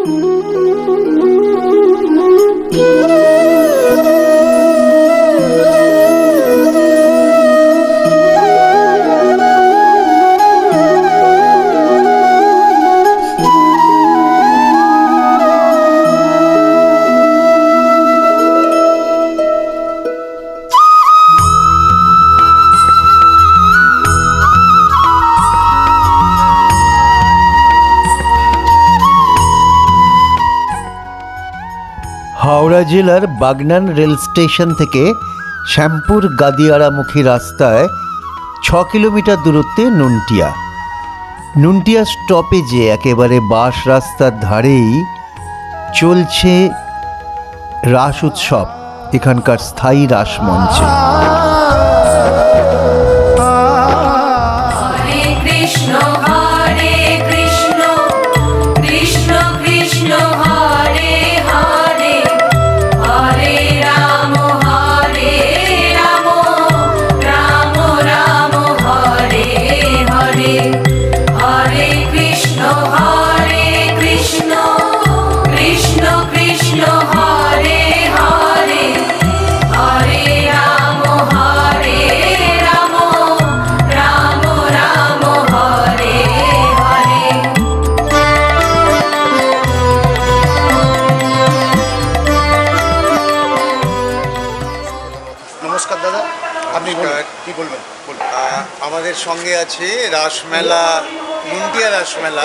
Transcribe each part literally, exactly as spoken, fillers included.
হাওড়া জেলার Bagnan rail station থেকে শ্যামপুর গাদিয়ারামুখী রাস্তায় ছ কিলোমিটার দূরত্বে নুনটিয়া। নুনটিয়া স্টপেজে একেবারে বাস রাস্তার ধারেই চলছে রাস উৎসব, এখানকার স্থায়ী রাসমঞ্চে। আমাদের সঙ্গে আছে রাসমেলা, নুনটিয়া রাসমেলা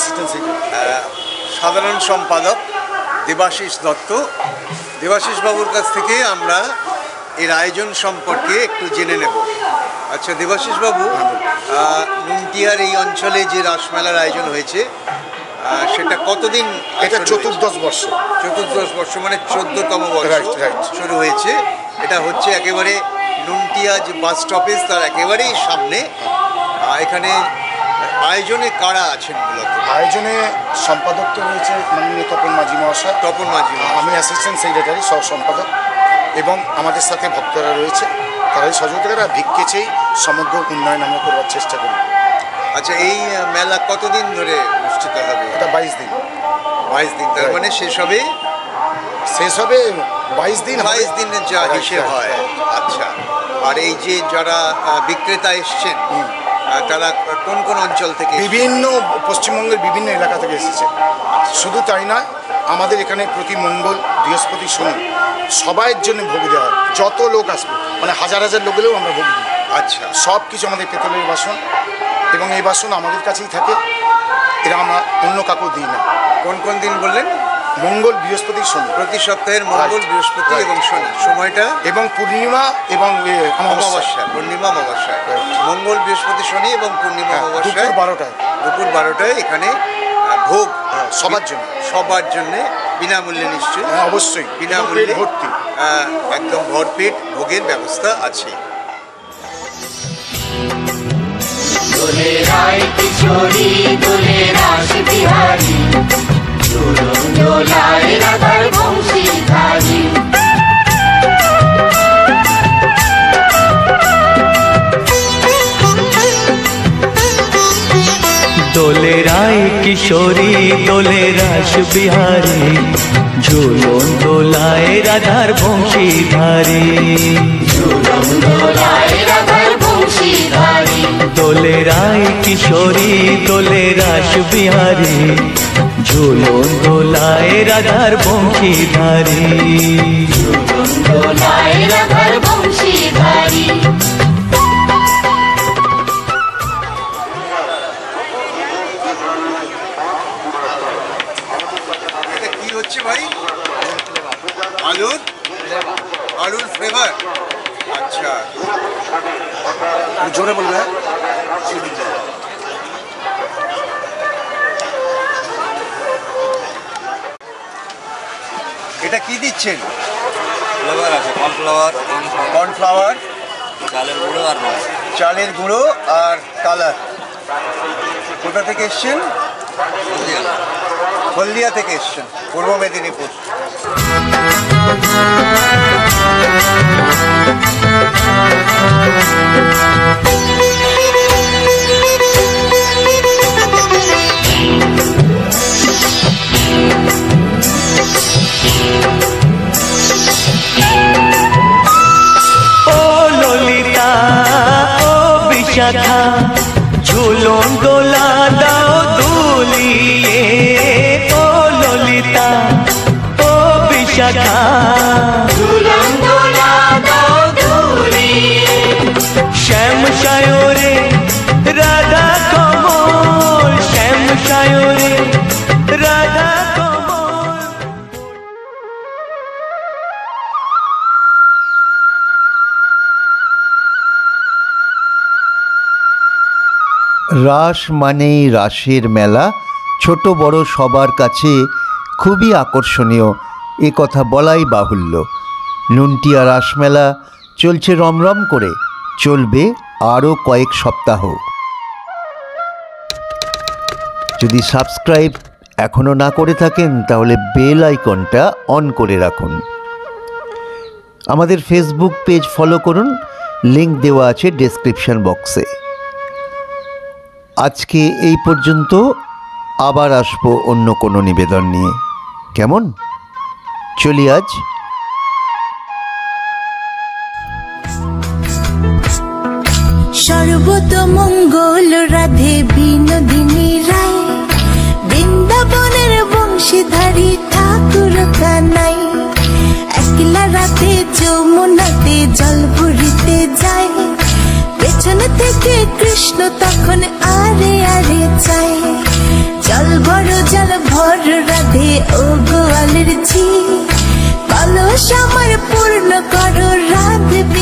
সাধারণ সম্পাদক দেবাশিস দত্ত। দেবাশিস বাবুর কাছ থেকে আমরা এর আয়োজন সম্পর্কে একটু জেনে নেব। আচ্ছা দেবাশিস বাবু, নুনটিয়ার এই অঞ্চলে যে রাসমেলার আয়োজন হয়েছে সেটা কতদিন? এটা চতুর্দশ বর্ষ। চতুর্দশ বর্ষ মানে চোদ্দতম বর্ষ শুরু হয়েছে। এটা হচ্ছে একেবারে নুনটিয়া যে বাস স্টপেজ তার একেবারেই সামনে। এখানে আয়োজনে কারা আছেন? মূলত আয়োজনে সম্পাদক তো রয়েছে মাননীয় তপন মাঝি মহাশয়। তপন মাঝি, আমি অ্যাসিস্ট্যান্ট সেক্রেটারি সহ সম্পাদক, এবং আমাদের সাথে ভক্তরা রয়েছে, তারাই সহযোগিতারা ভিক্ষে চেয়ে সমগ্র উন্নয়ন আমরা করবার চেষ্টা করি। আচ্ছা, এই মেলা কতদিন ধরে অনুষ্ঠিত হবে? এটা বাইশ দিন। বাইশ দিন, তার মানে শেষ হবে শেষ হবে বাইশ দিন বাইশ দিনের যা হিসেব হয়। আচ্ছা, আর এই যে যারা বিক্রেতা এসছেন তারা কোন কোন অঞ্চল থেকে? বিভিন্ন পশ্চিমবঙ্গের বিভিন্ন এলাকা থেকে এসেছে। শুধু তাই নয়, আমাদের এখানে প্রতি মঙ্গল, বৃহস্পতি, শনি সবাইয়ের জন্য ভোগ দেওয়া হয়। যত লোক আসবে, মানে হাজার হাজার লোক গেলেও আমরা ভোগ দিই। আচ্ছা, সব কিছু আমাদের পেতলের বাসন, এবং এই বাসন আমাদের কাছেই থাকে, এরা আমরা অন্য কাউকে দিই না। কোন কোন দিন বললেন? মঙ্গল, বৃহস্পতি, শনি। প্রতি সপ্তাহের মঙ্গল, বৃহস্পতি এবং শনি। সময়টা? এবং পূর্ণিমা এবং অমাবস্যা। পূর্ণিমা অমাবস্যা, মঙ্গল, বৃহস্পতি, শনি এবং পূর্ণিমা অমাবস্যা দুপুর বারোটায়। দুপুর বারোটায় এখানে ভোগ সবার জন্য সবার জন্য বিনামূল্যে। নিশ্চয়ই? অবশ্যই বিনামূল্যে, ভর্তি, একদম ভরপেট ভোগের ব্যবস্থা আছে। দোলে রায় কিশোরী, দোলে রাস বিহারী, দোলায় রাধার বংশীধারী। দোলে রায় কিশোরী, দোলে রাস বিহারী, ঝুলন দোলায় রাধার বংশীধারী। ঝুলন দোলায় রাধার বংশীধারী। দোলে রায় কিশোরী, দোলে রাস বিহারী, ঝুলন দোলায় রাধার বংশীধারী। ঝুলন দোলায় রাধার বংশীধারী। এটা কি হচ্ছে ভাই? আলুর আলুর ফ্লেভার। আচ্ছা, জোরে বলবে। এটা কি দিচ্ছেন? ফ্লেভার আছে, কর্নফ্লাওয়ার, কর্নফ্লাওয়ার, চালের গুঁড়ো আর চালের গুঁড়ো আর কালার। কোথা থেকে এসছেন? হলদিয়া থেকে এসছেন, পূর্ব মেদিনীপুর। বিশাখা ঝুলন দোলা দাও দুলিয়ে ও ললিতা ও বিশাখা ঝুলন দোলা দাও দুলিয়ে শ্যাম সায়রে রাধা কমল শ্যাম সায়রে রাধা কমল। রাস মানেই রাসের মেলা, ছোট বড় সবার কাছে খুবই আকর্ষণীয়, এ কথা বলাই বাহুল্য। নুনটিয়া রাসমেলা চলছে রমরম করে, চলবে আরও কয়েক সপ্তাহ। যদি সাবস্ক্রাইব এখনও না করে থাকেন তাহলে বেল আইকনটা অন করে রাখুন। আমাদের ফেসবুক পেজ ফলো করুন, লিংক দেওয়া আছে ডেসক্রিপশন বক্সে। আজকে এই পর্যন্ত, আবার আসবো অন্য কোনো নিবেদন নিয়ে। কেমন? চলি আজ। সর্বতমঙ্গল রাধে বিনোদিনী রায়, বৃন্দাবনের বংশীধারী ঠাকুর কানাই, একলা রাতে যমুনাতে জল ভরিতে যায়, পেছন থেকে কৃষ্ণ তখন আরে আরে চায়, জল ভরো জল ভর রাধে ও গোয়ালের ঝি, কলস আমার পূর্ণ করো রাধে।